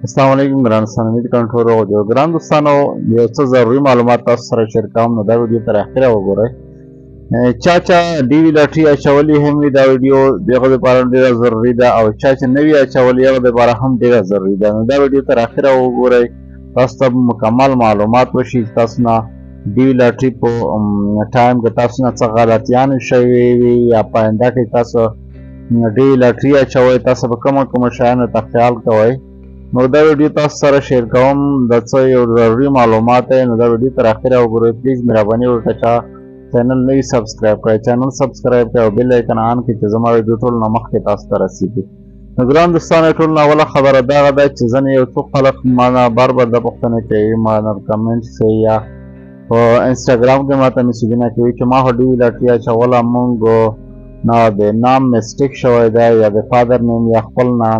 السلام علیکم ګران دوستانو، امید کوم ټول روغ دي. ګران دوستانو، یو څه ضروري معلومات تاسو سره شیر کوم، نو دا ویډیو تر اخره وګورئ. چا ډي وی لاټري اچولې هم وي، دا ویډیو دغه لپاره ډېره ضروري ده، او چا چې نه وي اچولې هغه لپاره هم ډېره ضروري ده. نو دا ویډیو تر اخره وګورئ، تاسو ته مکمل معلومات وشي تاسو نه ډي وی لاټري په ټایم کې تاسو نه څه غلطیان شوي وي یا په آینده کې تاسو ډي وی لاټري اچوئ، تاسو به کومو شیانو ته خیال کوئ. نو دا ویډیو تاسو سره شیر کوم، د څه یو ضروري معلومات دی. نو دا ویډیو تر اخره وګورئ. پلیز مهرباني وکړئ چې چینل نه وي سبسکرایب کړئ، چینل سبسکرایب کړئ او بیل آیکن آن کړئ چې زما ویډیو ټول نه مخکې تاسو ته رسیږي. نو ګران دوستانو، ټول نه اوله خبره دغه ده چې ځینې یو څو خلک ما نه بار بار دا پوښتنې کوي، ما نه کمنټس کوي یا په انسټاګرام کې ماته میسیجونه کوي چې ما خو ډي وی لاټري اچوله، مونږ نه د نام مسټیک شوی دی یا د فادر نیم یا خپل نام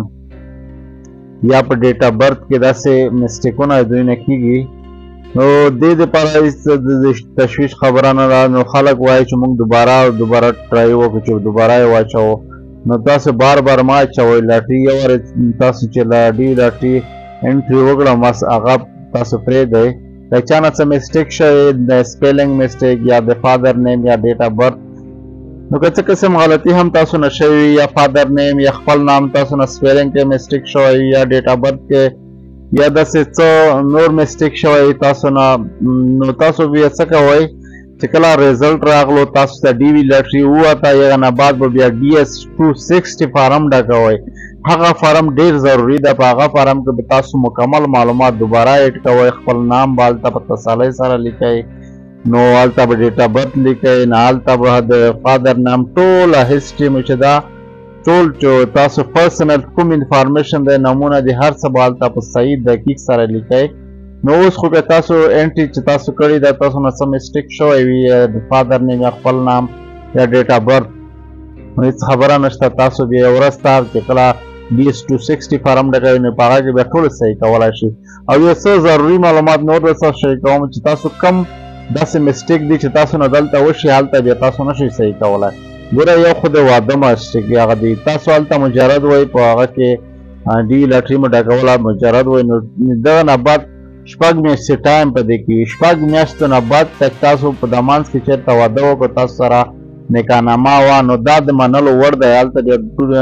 یا په ډیټ اف برث کې داسې مسټیکونه دوی نه کېږي. نو دې دپاره هېڅ د تشویش خبره نه ده. نو خلک وایي چې موږ دوباره ټرای وکړو چې دوباره یې واچوو. نو تاسو بار مه اچوئ لاټري. یو وار تاسو چې ډي وی لاټري انټري وکړه بس هغه تاسو پرېږدئ. که چا نه څه مسټیک شوی، د سپیلنګ مسټیک یا د فادر نیم یا ډیټ اف برث، نو که څه قسم غلطي هم تاسو نه شوي یا فادر نیم یا خپل نام تاسو نه سپیلنګ کې مسټیک شوی یا ډیټ اف برث کې یا داسې څه نور مسټیک شوی تاسو نه، نو تاسو بیا څه کوئ چې کله ریزلټ راغلو تاسو ته ډي وی لاټري ووته، هغه نه بعد به بیا DS-260 فارم ډکوئ. هغه فارم ډېر ضروري ده. په هغه فارم کې به تاسو مکمل معلومات دوباره ایډ کوئ. خپل نام به هلته په تسلۍ سره لیکئ، نو هلته به ډیټ اف برث لیکئ، نه هلته به د فادر نام ټوله هسټري مو چې ده ټول تاسو پرسنل کوم انفارمیشن دی، نمونه دي، هر څه به هلته په صحیح دقیق سره لیکئ. نو اوس خو که تاسو انټري چې تاسو کړې ده تاسو نه څه مسټیک شوی وي د فادر نیم یا خپل نام یا ډیټ اف برث، نو هېڅ خبره نشته. تاسو بیا یو ورځ ته چې کله DS-260 فارم ډکوئ نو په هغه کې بیا ټول صحیح کولی شي. او یو څه ضروري معلومات نور درته شریک کوم چې تاسو کم داسې مسټیک دي چې تاسو نه دلته وشي هلته بیا تاسو نشئ صحیح کولی. ګوره یو خو د واده مسټیک هغه دی، تاسو هلته مجرد وایي په هغه کې ډي وی لاټري مو ډکوله مجرد وایي، نو دغه نه بعد 6 میاشتې ټایم په دې کې 6 میاشتو نه بعد تک تاسو په د منځ کې چېرته واده وکړو تاسو سره نکاحنامه وه، نو دا د منلو وړ دی. هلته بیا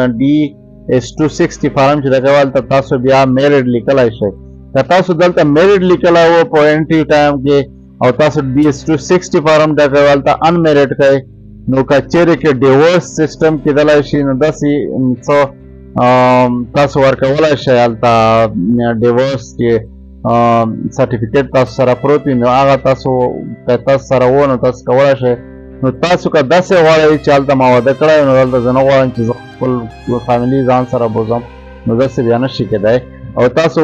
DS-260 فارم چې ډکوئ هلته تاسو بیا میریډ لیکلی شئ. که تاسو دلته میریډ لیکلی و په انټري ټایم کې او تاسو DS-260 فارم ډکوئ هلته انمیریډ کوئ، نو که چیرې کې ډیورس سیسټم کېدلی شي، نو داسې څه تاسو ورکولی شئ هلته ډیورس کې سرټیفیکیټ تاسو سره پروت وي، نو هغه تاسو که تاسو سره و نو تاسو کولی شئ. نو تاسو که داسې غواړئ چې هلته ما واده کړی نو دلته زه نه غواړم چې زه خپل فامیلي ځان سره بوځم، نو داسې بیا نه شي کېدی. او تاسو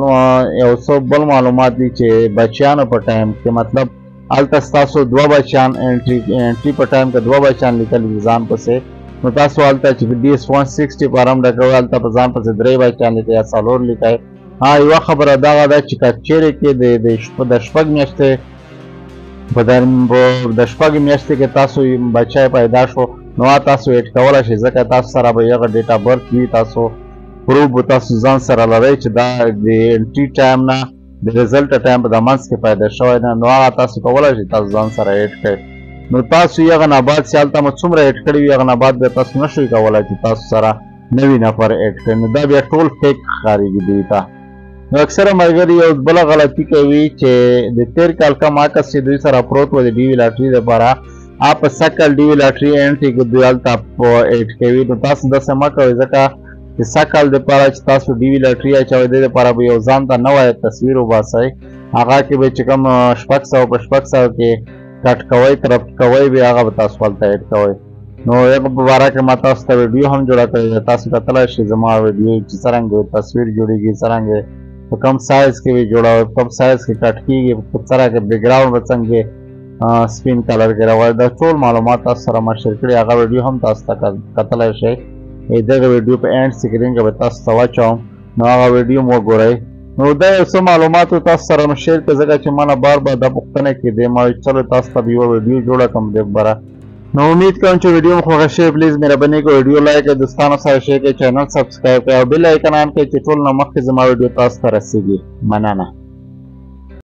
یو څه بل معلومات دي چې بچیانو په ټایم کې مطلب هلته ستاسو 2 بچیان انټري په ټایم کې 2 بچیان لیکلي دي ځان پسې، نو تاسو هلته چې DS-160 فارم ډکوئ هلته په ځان پسې 3 بچیان لیکئ یا 4 لیکئ. یوه خبره دغه ده چې که چیرې کې د 6 میاشتې په د 6 میاشتې کې تاسو بچی پیدا شو، نو تاسو ایډ کولی شئ، ځکه تاسو سره به هغه ډیټ اف برث وي، تاسو پروف به تاسو ځان سره لرئ چې دا د انټري ټایم نه د ریزلټ ټایم په د منځ کې پیدا شوی نه، نو هغه تاسو کولی شئ تاسو ځان سره ایډ کړئ. نو تاسو هغه نه بعد چې هلته مو څومره ایډ کړي وي هغه نه بعد بیا تاسو نه شئ کولی چې تاسو سره نوي نفر ایډ کړئ، نو دا بیا ټول فیک ښکارېږي دوی ته. نو اکثره ملګري یو بله غلطي کوي چې د تېر کال کم عکس چې دوی سره پروت و د ډي وی لاټري دپاره په سکل ډي وی لاټري انټري کې دوی هلته ایډ کوي. نو تاسو داسې مه کوئ، ځکه چې سکل دپاره چې تاسو ډي وی لاټري اچوئ دې دپاره به یو ځان ته نوی تصویر وباسئ، هغه کې به چې کوم 600 په 600 کې کټ کوئ کرپټ کوئ بیا هغه به تاسو هلته ایډ کوئ. نو هغه په باره کې ما تاسو ته ویډیو هم جوړه کړې ده، تاسو کتلی شئ زما ویډیو چې څرنګه تصویر جوړېږي، څرنګه په کم سایز کې وي جوړوي، په کم سایز کې کټ کېږي، په څرنګه بیکګراؤنډ به څنګه سپین کلر کې راوړي، دا ټول معلومات تاسو سره ما شیر کړي. هغه ویډیو هم تاسو ته کتلی شئ. دغه ویډیو په اینډ سکرین کې به تاسو ته واچوم، نو هغه ویډیو مو وګورئ. نو دا یو څه معلومات تاسو سره مو شیر کړه، ځکه چې ما نه بار بار دا پوښتنه کېدې، ما ویل چلو تاسو ته به یوه ویډیو جوړه کړم دې باره نو امید کوم چې ویډیو مو خوښه شوې پلیز مهرباني وکړئ ویډیو لایک کړئ دوستانو سره شیر کړئ چینل سبسکرایب کړئ او بیل آیکن آن کړئ چې ټول نه مخکې زما ویډیو تاسو ته رسیږي مننه